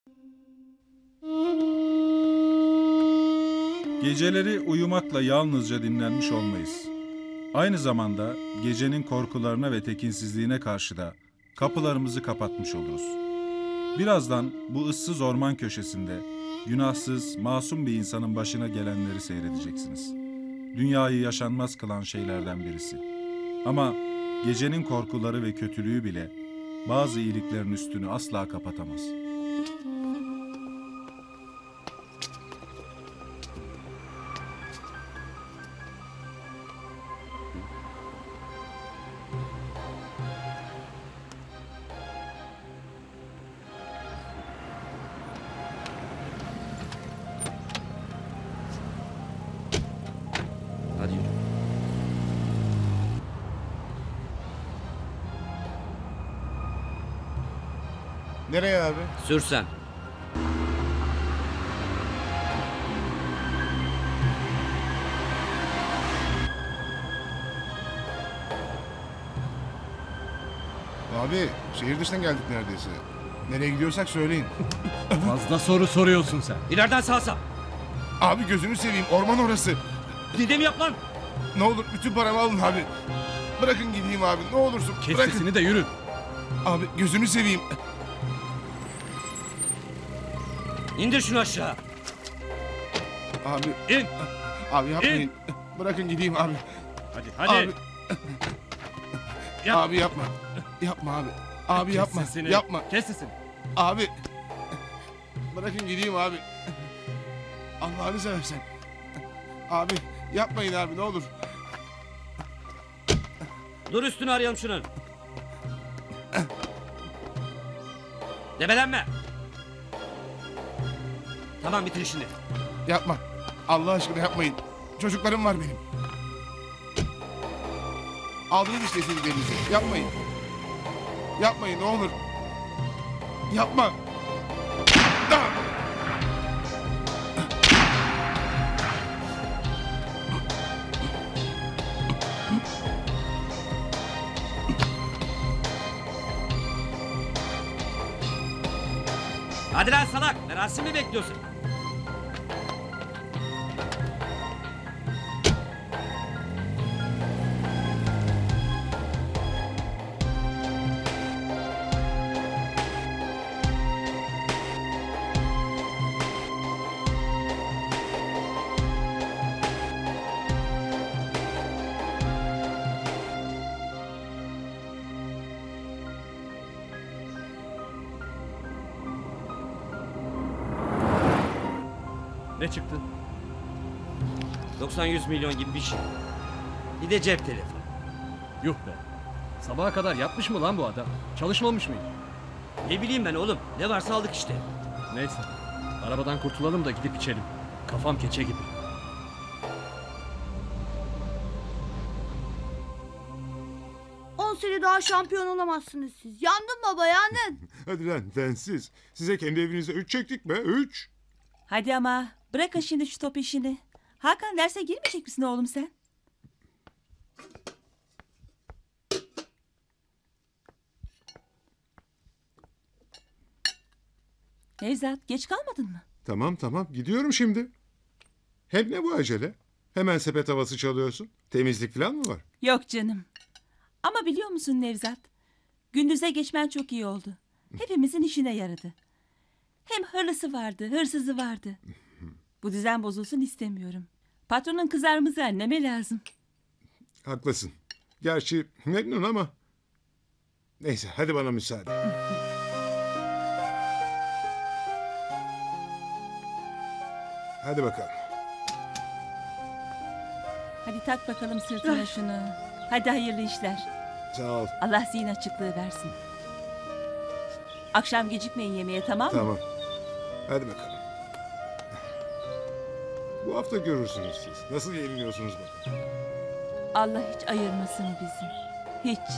Geceleri uyumakla yalnızca dinlenmiş olmayız. Aynı zamanda gecenin korkularına ve tekinsizliğine karşı da kapılarımızı kapatmış oluruz. Birazdan bu ıssız orman köşesinde günahsız, masum bir insanın başına gelenleri seyredeceksiniz. Dünyayı yaşanmaz kılan şeylerden birisi. Ama gecenin korkuları ve kötülüğü bile bazı iyiliklerin üstünü asla kapatamaz. Hadi yürü. Nereye abi? Sür sen. Abi şehir dışından geldik neredeyse. Nereye gidiyorsak söyleyin. Fazla soru soruyorsun sen. İleriden sağa sap. Abi gözünü seveyim, orman orası. Dediğimi yap lan. Ne olur bütün paramı alın abi. Bırakın gideyim abi, ne olursun. Kes Bırakın. sesini de yürü. Abi gözünü seveyim. İndir şunu aşağı. Abi, İn. abi yapmayın. Bırakın gideyim abi. Hadi. Abi, Yap. abi yapma. Yapma abi. Abi Kes yapma. sesini. Yapma. Kes sesini. Abi. Bırakın gideyim abi. Allah'ını seversen. Abi yapmayın abi ne olur. Dur üstünü arayalım şunun. Debelenme. Tamam bitir işini. Yapma. Allah aşkına yapmayın. Çocuklarım var benim. Aldınız işte istediklerinizi. Yapmayın. Yapmayın ne olur. Yapma. Ah! Hadi lan salak. Merasim mi bekliyorsun? Ne çıktı? 90-100 milyon gibi bir şey. Bir de cep telefonu. Yuh be. Sabaha kadar yapmış mı lan bu adam? Çalışmamış mıydı? Ne bileyim ben oğlum. Ne varsa aldık işte. Neyse. Arabadan kurtulalım da gidip içelim. Kafam keçe gibi. On sene daha şampiyon olamazsınız siz. Yandın baba yandın. Hadi lan densiz. Size kendi evinize 3 çektik mi? 3. Hadi ama bırakın şimdi şu top işini. Hakan derse girmeyecek misin oğlum sen? Nevzat geç kalmadın mı? Tamam gidiyorum şimdi. Hem ne bu acele? Hemen sepet havası çalıyorsun. Temizlik falan mı var? Yok canım. Ama biliyor musun Nevzat? Gündüze geçmen çok iyi oldu. Hepimizin işine yaradı. Hem hırlısı vardı, hırsızı vardı. Bu düzen bozulsun istemiyorum. Patronun kızarmızı anneme lazım. Haklısın. Gerçi memnun ama. Neyse hadi bana müsaade. Hadi bakalım. Hadi tak bakalım sırtına şunu. Hadi hayırlı işler. Sağ ol. Allah zihin açıklığı versin. Akşam gecikmeyin yemeğe, tamam mı? Tamam. Hadi bakalım. Bu hafta görürsünüz siz. Nasıl yeniliyorsunuz bakın. Allah hiç ayırmasın bizi. Hiç.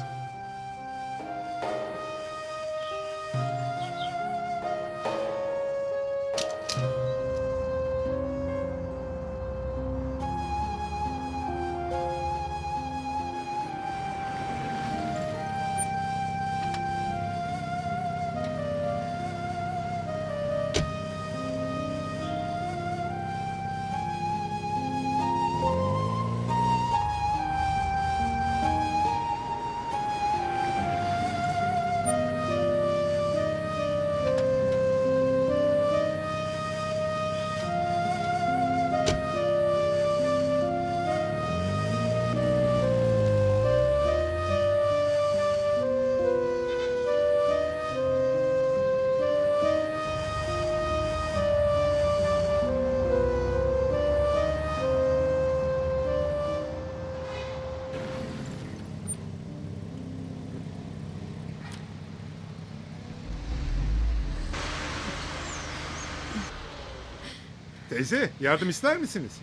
Teyze yardım ister misiniz?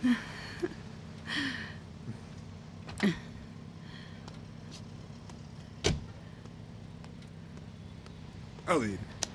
Alayım.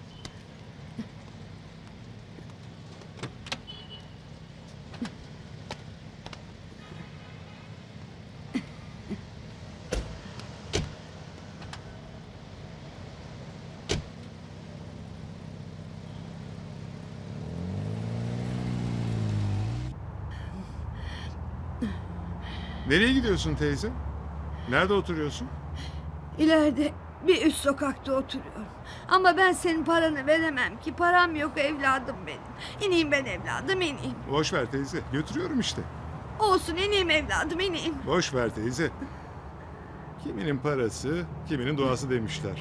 Nereye gidiyorsun teyze? Nerede oturuyorsun? İleride bir üst sokakta oturuyorum. Ama ben senin paranı veremem ki. Param yok evladım benim. İneyim ben evladım, ineyim. Boş ver teyze. Götürüyorum işte. Olsun, ineyim evladım, ineyim. Boş ver teyze. Kiminin parası, kiminin duası demişler.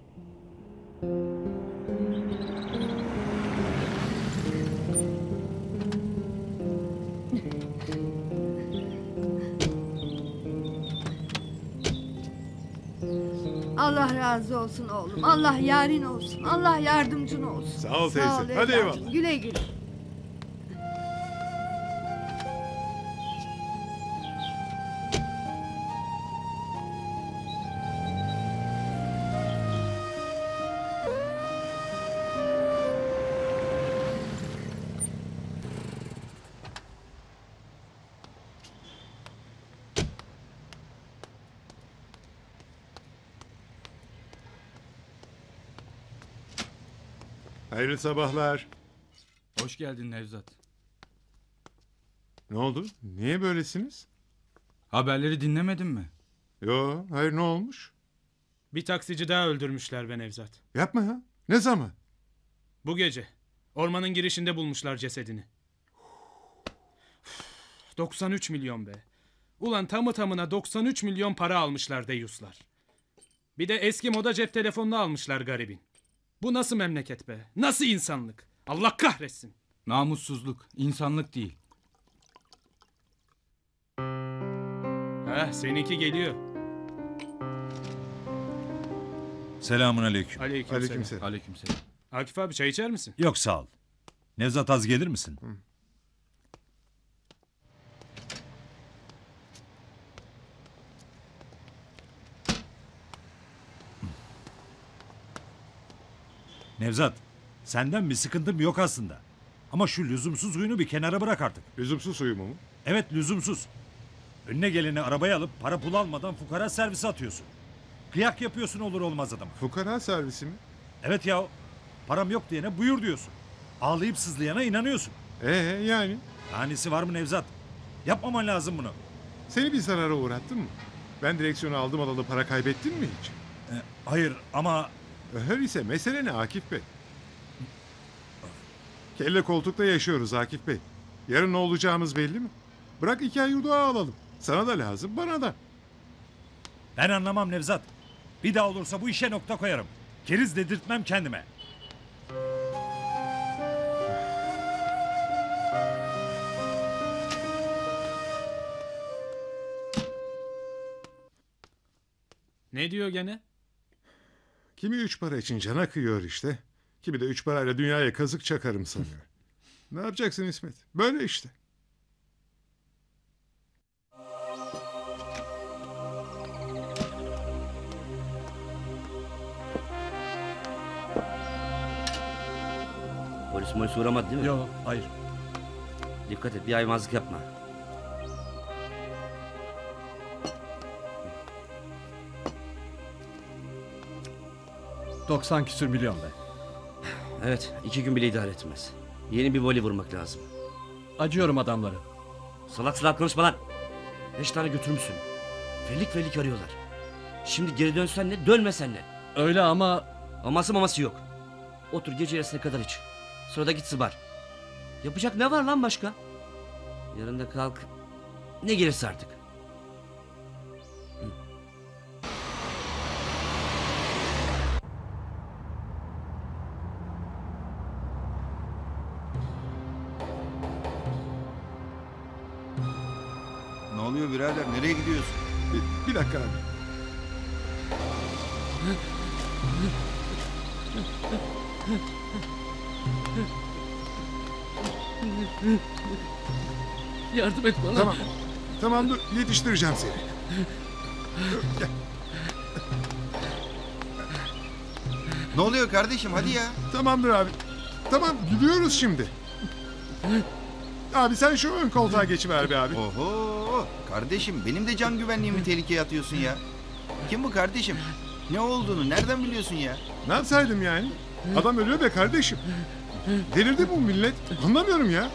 Allah razı olsun oğlum. Allah yarin olsun. Allah yardımcın olsun. Sağ ol teyze. Hadi evladım. eyvallah. Güle güle. Hayırlı sabahlar. Hoş geldin Nevzat. Ne oldu? Niye böylesiniz? Haberleri dinlemedin mi? Yo, hayır ne olmuş? Bir taksici daha öldürmüşler be Nevzat. Yapma ya. Ne zaman? Bu gece. Ormanın girişinde bulmuşlar cesedini. 93 milyon be. Ulan tamı tamına 93 milyon para almışlar deyyuslar. Bir de eski moda cep telefonunu almışlar garibin. Bu nasıl memleket be? Nasıl insanlık? Allah kahretsin. Namussuzluk, insanlık değil. Seninki geliyor. Selamun aleyküm. Aleykümselam. Aleykümselam. Aleykümselam. Akif abi çay içer misin? Yok sağ ol. Nevzat az gelir misin? Nevzat, senden bir sıkıntım yok aslında. Ama şu lüzumsuz huyunu bir kenara bırak artık. Lüzumsuz uyumu mu? Evet lüzumsuz. Önüne geleni arabaya alıp para pul almadan fukara servisi atıyorsun. Kıyak yapıyorsun olur olmaz adam. Fukara servisi mi? Evet ya, param yok diyene buyur diyorsun. Ağlayıp sızlayana inanıyorsun. Yani? Tanesi var mı Nevzat? Yapmaman lazım bunu. Seni bir zarara uğrattım mı? Ben direksiyonu aldım alalı para kaybettin mi hiç? Hayır ama Öyleyse mesele ne Akif Bey? Kelle koltukta yaşıyoruz Akif Bey. Yarın ne olacağımız belli mi? Bırak 2 ay yurdu alalım. Sana da lazım, bana da. ben anlamam Nevzat. Bir daha olursa bu işe nokta koyarım. Keriz dedirtmem kendime. Ne diyor gene? Kimi 3 para için cana kıyıyor işte. Kimi de 3 parayla dünyaya kazık çakarım sanıyor. Ne yapacaksın İsmet? Böyle işte. Polis uğramadı değil mi? Yok, hayır. Dikkat et, bir aymazlık yapma. ...90 küsür milyon be. Evet, 2 gün bile idare etmez. Yeni bir voli vurmak lazım. Acıyorum adamları. Salak salak konuşma lan. 5 tane götürmüşsün. Felik felik arıyorlar. Şimdi geri dönsen ne, dönmesen ne? Öyle ama... Aması maması yok. Otur gece yarısına kadar iç. Sonra da git sıbar. Yapacak ne var lan başka? Yarın da kalk. Ne gelirse artık. Ne oluyor birader? Nereye gidiyorsun? Bir dakika abi. Yardım et bana. Tamam. Tamam dur yetiştireceğim seni. Dur, gel. Ne oluyor kardeşim hadi ya. Tamamdır abi. Tamam gidiyoruz şimdi. Abi sen şu ön koltuğa geçiver be abi. Oho kardeşim benim de can güvenliğimi tehlikeye atıyorsun ya. Kim bu kardeşim? Ne olduğunu nereden biliyorsun ya? Ne yapsaydım yani? Adam ölüyor be kardeşim. Delirdi bu millet. Anlamıyorum ya.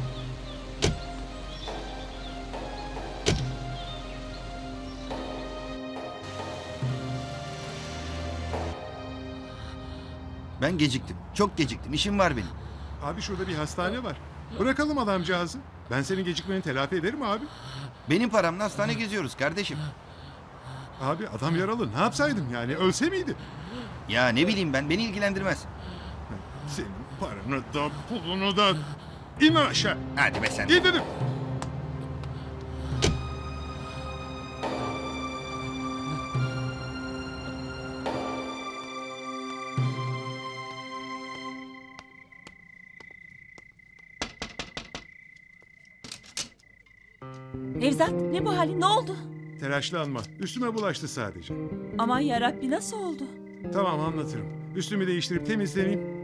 Ben geciktim. Çok geciktim. İşim var benim. Abi şurada bir hastane var. Bırakalım adamcağızı. Ben senin gecikmeni telafi ederim abi. Benim paramla hastane geziyoruz kardeşim. Abi adam yaralı. Ne yapsaydım yani? Ölse miydi? Ya ne bileyim ben beni ilgilendirmez. Senin paranı da pulunu da... İn lan aşağı. Hadi be sen. İn dedim. Nevzat ne bu halin, ne oldu? Telaşlanma. Üstüme bulaştı sadece. Aman yarabbi, nasıl oldu? Tamam anlatırım. Üstümü değiştirip temizleneyim.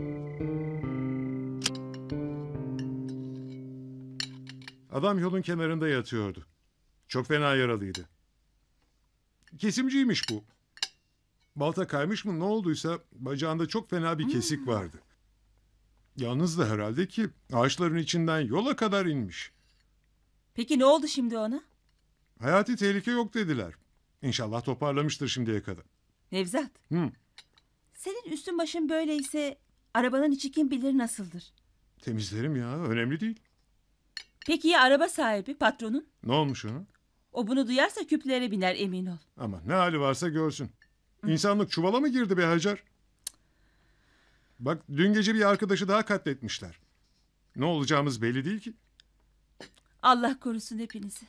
Adam yolun kenarında yatıyordu. Çok fena yaralıydı. Kesimciymiş bu. Balta kaymış mı ne olduysa bacağında çok fena bir kesik vardı. Yalnız da herhalde ki ağaçların içinden yola kadar inmiş. Peki ne oldu şimdi ona? Hayati tehlike yok dediler. İnşallah toparlamıştır şimdiye kadar. Nevzat, Hı, senin üstün başın böyleyse arabanın içi kim bilir nasıldır? temizlerim ya önemli değil. Peki ya araba sahibi, patronun? Ne olmuş ona? O bunu duyarsa küplere biner, emin ol. Ama ne hali varsa görsün. İnsanlık çuvala mı girdi be Hacer? Bak dün gece bir arkadaşı daha katletmişler. Ne olacağımız belli değil ki. Allah korusun hepinizi.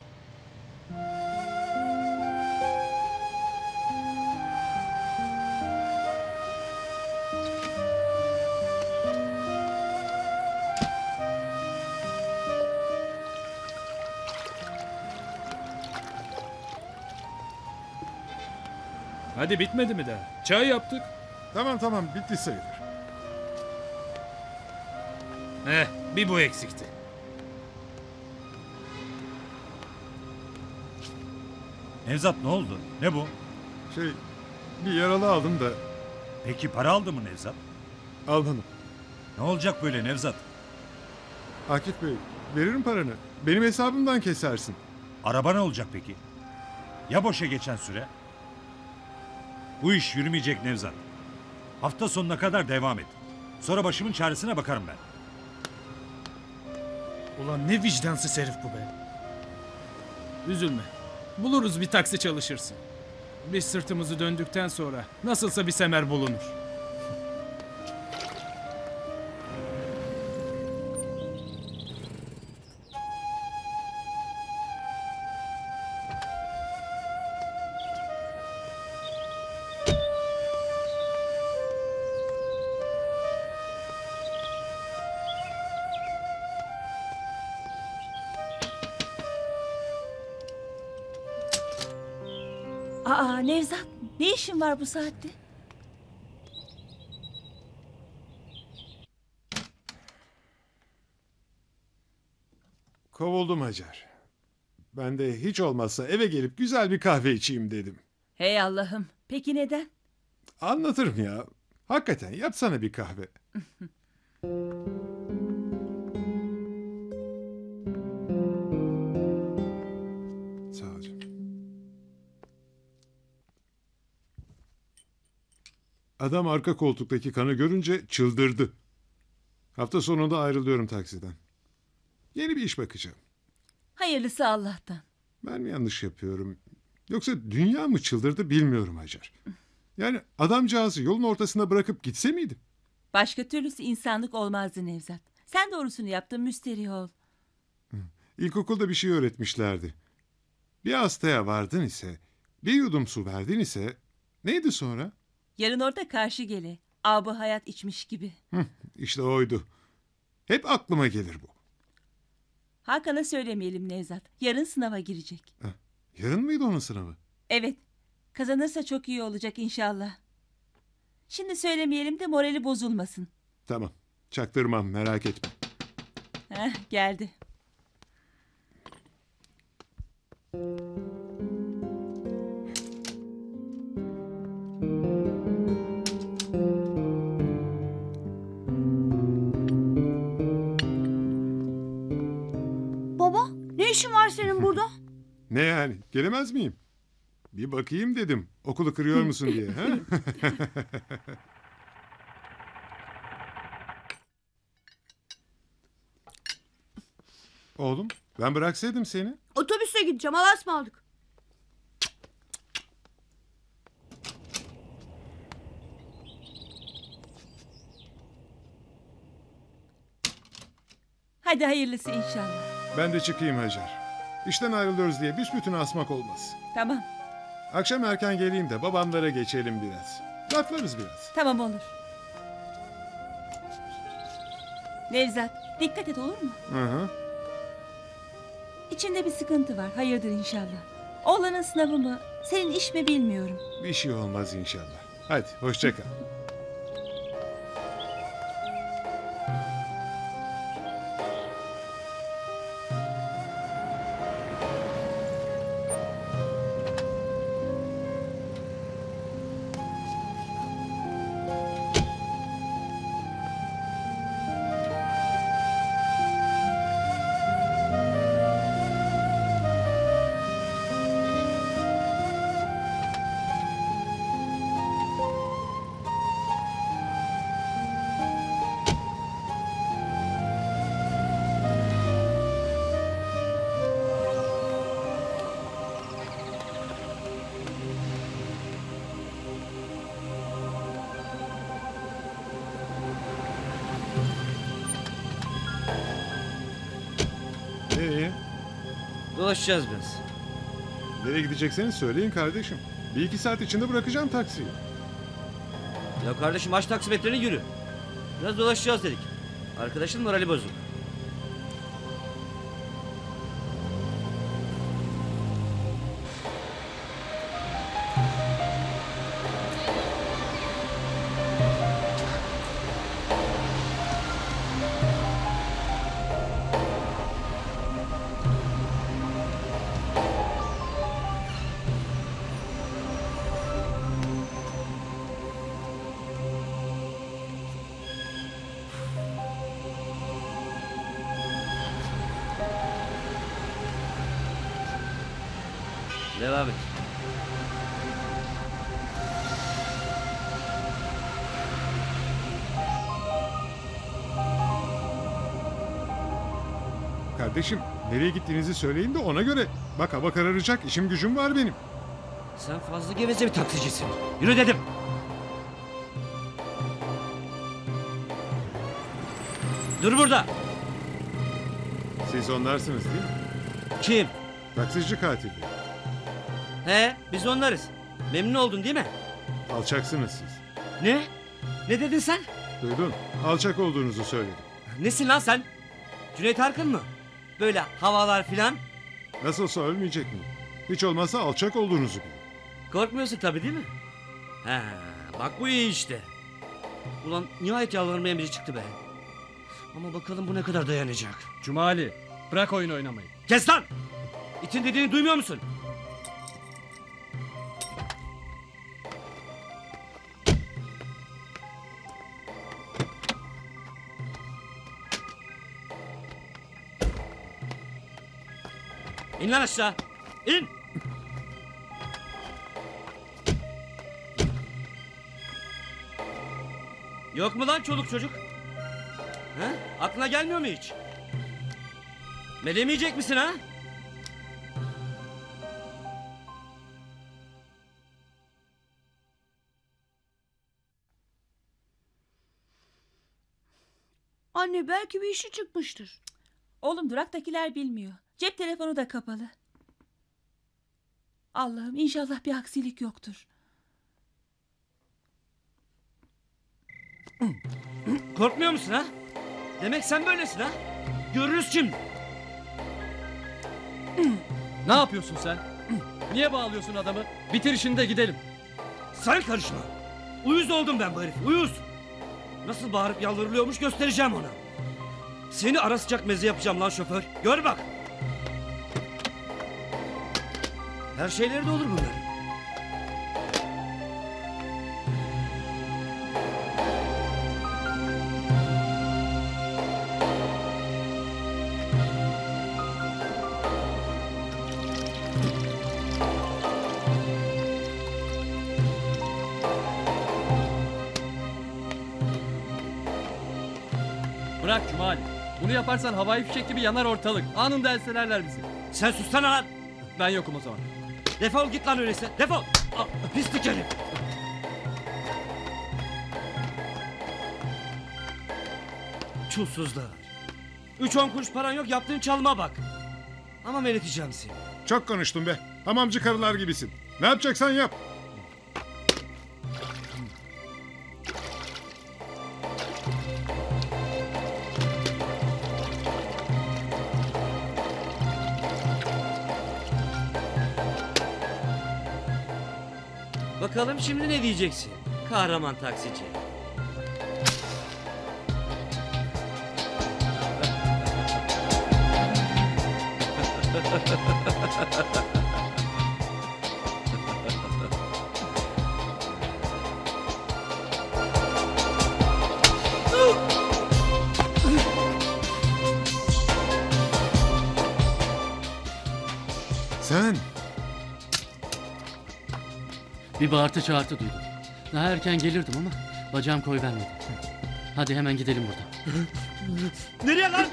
Hadi bitmedi mi daha? Çay yaptık. Tamam bitti sayılır. Bir bu eksikti. Nevzat ne oldu? Ne bu? Bir yaralı aldım da Peki para aldı mı Nevzat? almadım. Ne olacak böyle Nevzat? Akif Bey veririm paranı. Benim hesabımdan kesersin. Araba ne olacak peki? Ya boşa geçen süre? Bu iş yürümeyecek Nevzat. Hafta sonuna kadar devam et. Sonra başımın çaresine bakarım ben. Ulan ne vicdansız herif bu be. Üzülme. Buluruz bir taksi çalışırsın. Biz sırtımızı döndükten sonra nasılsa bir semer bulunur. Aa Nevzat, ne işin var bu saatte? Kovuldum Hacer. Ben de hiç olmazsa eve gelip güzel bir kahve içeyim dedim. Hey Allah'ım, peki neden? Anlatırım ya. Hakikaten yapsana bir kahve. Sağ ol canım. Adam arka koltuktaki kanı görünce çıldırdı. Hafta sonunda ayrılıyorum taksiden. Yeni bir iş bakacağım. Hayırlısı Allah'tan. Ben mi yanlış yapıyorum? Yoksa dünya mı çıldırdı bilmiyorum Hacer. Yani adamcağızı yolun ortasına bırakıp gitse miydim? Başka türlüsü insanlık olmazdı Nevzat. Sen doğrusunu yaptın, müsterih ol. İlkokulda bir şey öğretmişlerdi. Bir hastaya vardın ise, bir yudum su verdin ise, neydi sonra? Yarın orada karşı gele. Abı hayat içmiş gibi. İşte oydu. Hep aklıma gelir bu. Hakan'a söylemeyelim Nevzat. Yarın sınava girecek. Yarın mıydı onun sınavı? Evet. Kazanırsa çok iyi olacak inşallah. Şimdi söylemeyelim de morali bozulmasın. Tamam. Çaktırmam, merak etme. Geldi. Baba, ne işin var senin burada? Ne yani? Gelemez miyim? Bir bakayım dedim. Okulu kırıyor musun diye. Ha? Oğlum, ben bıraksaydım seni. Otobüse gideceğim. Allah'a ısmarladık. Hadi hayırlısı inşallah. Ben de çıkayım Hacer. İşten ayrılıyoruz diye büsbütün asmak olmaz. Tamam. Akşam erken geleyim de babamlara geçelim biraz. Laflarız biraz. Tamam olur. Nevzat dikkat et olur mu? Hı hı. İçinde bir sıkıntı var. Hayırdır inşallah. Oğlanın sınavı mı? Senin iş mi bilmiyorum. Bir şey olmaz inşallah. Hadi hoşça kal. Dolaşacağız biraz. Nereye gidecekseniz söyleyin kardeşim. 1-2 saat içinde bırakacağım taksiyi. Ya kardeşim aç taksimetrini yürü. Biraz dolaşacağız dedik. Arkadaşın morali bozuk. Devam et. Kardeşim nereye gittiğinizi söyleyin de ona göre. Bak hava kararacak, işim gücüm var benim. Sen fazla geveze bir taksicisin. Yürü dedim. Dur burada. Siz onlarsınız değil mi? Kim? Taksici katili. He, biz onlarız. Memnun oldun değil mi? Alçaksınız siz. Ne? Ne dedin sen? Duydun. Alçak olduğunuzu söyledim. Nesin lan sen? Cüneyt Arkın mı? Böyle havalar filan. Nasılsa ölmeyecek miyim? Hiç olmazsa alçak olduğunuzu bilin. Korkmuyorsun tabii değil mi? He, bak bu iyi işte. Ulan nihayet yalvarmaya biri çıktı be. Ama bakalım bu ne kadar dayanacak. Cumali bırak oyun oynamayı. Kes lan! İtin dediğini duymuyor musun? İn lan aşağı. İn. Yok mu lan çoluk çocuk? He? Aklına gelmiyor mu hiç? Melemeyecek misin ha? Anne belki bir işi çıkmıştır. Oğlum duraktakiler bilmiyor. Cep telefonu da kapalı. Allah'ım inşallah bir aksilik yoktur. Korkmuyor musun ha? Demek sen böylesin ha? Görürüz şimdi. Ne yapıyorsun sen? Niye bağlıyorsun adamı? Bitir işini de gidelim. Sen karışma. Uyuz oldum ben bu herif, uyuz. Nasıl bağırıp yalvarılıyormuş göstereceğim ona. Seni ara sıcak meze yapacağım lan şoför. Gör bak. Her şeyleri de olur bunların. Bırak Cumali. Bunu yaparsan havai fişek gibi yanar ortalık. Anında enselerler bizi. Sen sussana lan. Ben yokum o zaman. Defol git lan öyleyse. Defol. Pislik herif. Çulsuzlar. 3-10 kuruş paran yok, yaptığın çalma bak. Ama meleteceğim seni. Çok konuştun be. Hamamcı karılar gibisin. Ne yapacaksan yap. Bakalım şimdi ne diyeceksin? Kahraman taksici. Sen Bir bağırtı çağırtı duydum. Daha erken gelirdim ama bacağım koyvermedi. Hadi hemen gidelim buradan. Nereye lan?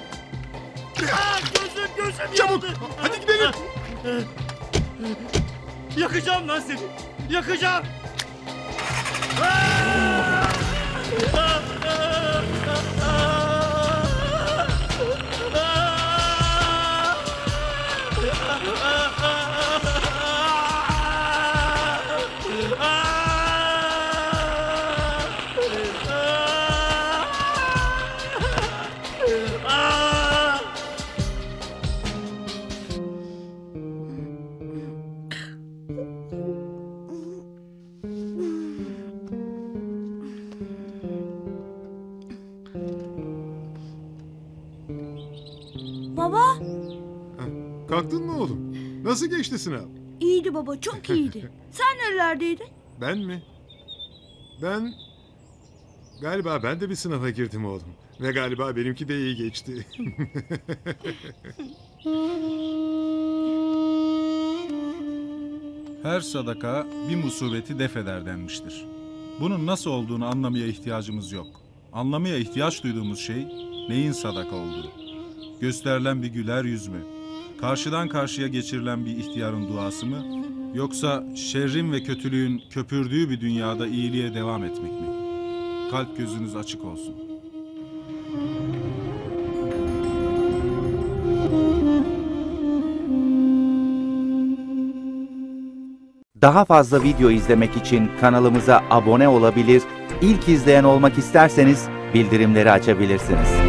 Gözüm çabuk. yandı. Hadi gidelim. Yakacağım lan seni. Yakacağım. Baba, Kalktın mı oğlum? Nasıl geçti sınav? iyiydi baba, çok iyiydi. Sen nerelerdeydin? Ben mi? Galiba ben de bir sınava girdim oğlum. Ve galiba benimki de iyi geçti. Her sadaka bir musibeti def eder denmiştir. Bunun nasıl olduğunu anlamaya ihtiyacımız yok. Anlamaya ihtiyaç duyduğumuz şey neyin sadaka olduğu. Gösterilen bir güler yüz mü? Karşıdan karşıya geçirilen bir ihtiyarın duası mı? Yoksa şerrin ve kötülüğün köpürdüğü bir dünyada iyiliğe devam etmek mi? Kalp gözünüz açık olsun. Daha fazla video izlemek için kanalımıza abone olabilir, ilk izleyen olmak isterseniz bildirimleri açabilirsiniz.